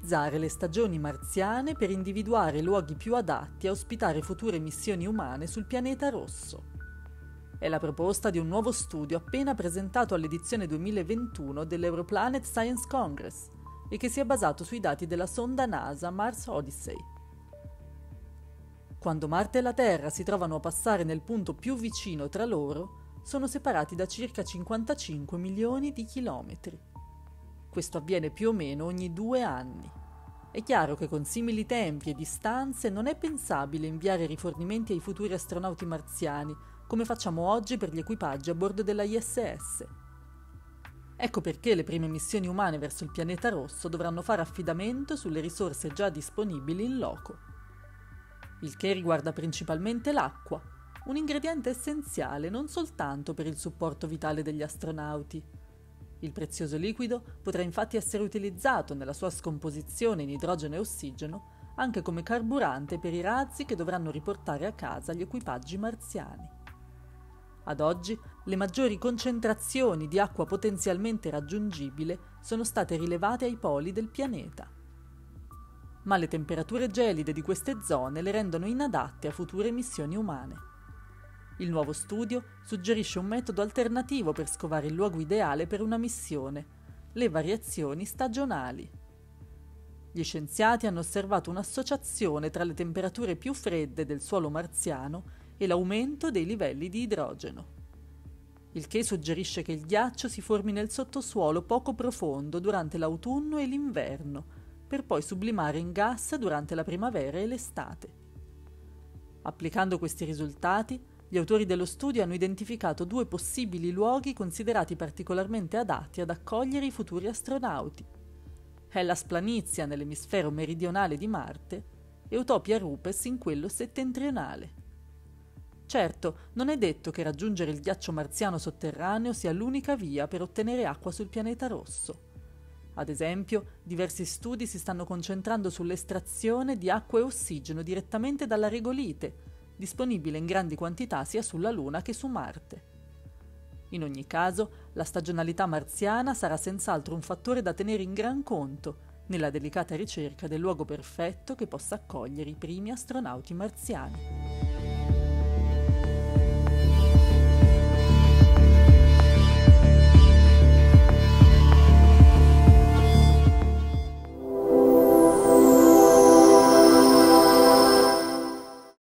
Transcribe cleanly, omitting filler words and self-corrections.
analizzare le stagioni marziane per individuare luoghi più adatti a ospitare future missioni umane sul pianeta rosso. È la proposta di un nuovo studio appena presentato all'edizione 2021 dell'Europlanet Science Congress e che si è basato sui dati della sonda NASA Mars Odyssey. Quando Marte e la Terra si trovano a passare nel punto più vicino tra loro, sono separati da circa 55 milioni di chilometri. Questo avviene più o meno ogni 2 anni. È chiaro che con simili tempi e distanze non è pensabile inviare rifornimenti ai futuri astronauti marziani, come facciamo oggi per gli equipaggi a bordo della ISS. Ecco perché le prime missioni umane verso il pianeta rosso dovranno fare affidamento sulle risorse già disponibili in loco. Il che riguarda principalmente l'acqua, un ingrediente essenziale non soltanto per il supporto vitale degli astronauti. Il prezioso liquido potrà infatti essere utilizzato nella sua scomposizione in idrogeno e ossigeno anche come carburante per i razzi che dovranno riportare a casa gli equipaggi marziani. Ad oggi, le maggiori concentrazioni di acqua potenzialmente raggiungibile sono state rilevate ai poli del pianeta. Ma le temperature gelide di queste zone le rendono inadatte a future missioni umane. Il nuovo studio suggerisce un metodo alternativo per scovare il luogo ideale per una missione, le variazioni stagionali. Gli scienziati hanno osservato un'associazione tra le temperature più fredde del suolo marziano e l'aumento dei livelli di idrogeno. Il che suggerisce che il ghiaccio si formi nel sottosuolo poco profondo durante l'autunno e l'inverno, per poi sublimare in gas durante la primavera e l'estate. Applicando questi risultati, gli autori dello studio hanno identificato 2 possibili luoghi considerati particolarmente adatti ad accogliere i futuri astronauti: Hellas Planitia nell'emisfero meridionale di Marte e Utopia Rupes in quello settentrionale. Certo, non è detto che raggiungere il ghiaccio marziano sotterraneo sia l'unica via per ottenere acqua sul pianeta rosso. Ad esempio, diversi studi si stanno concentrando sull'estrazione di acqua e ossigeno direttamente dalla regolite, disponibile in grandi quantità sia sulla Luna che su Marte. In ogni caso, la stagionalità marziana sarà senz'altro un fattore da tenere in gran conto nella delicata ricerca del luogo perfetto che possa accogliere i primi astronauti marziani.